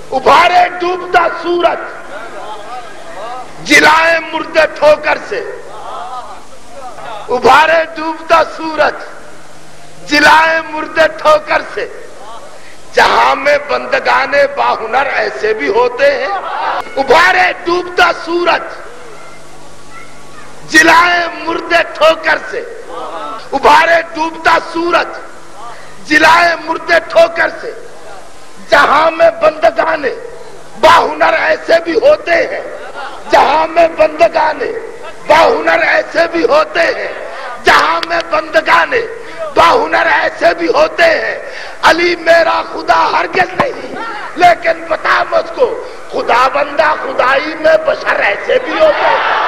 उभारे डूबता सूरज, जिलाए मुर्दे ठोकर से। उभारे डूबता सूरज, जिलाए मुर्दे ठोकर से। जहां में बंदगाने बाहुनर ऐसे भी होते हैं। उभारे डूबता सूरज, जिलाए मुर्दे ठोकर से। उभारे डूबता सूरज, जिलाए मुर्दे ठोकर से। जहां में बंदगाने बाहुनर ऐसे भी होते हैं। जहां में बंदगाने बाहुनर ऐसे भी होते हैं। जहां में बंदगाने बाहुनर ऐसे भी होते हैं। अली मेरा खुदा हरगिज़ नहीं, लेकिन बता मुझको खुदा बंदा खुदाई में बशर ऐसे भी होते हैं।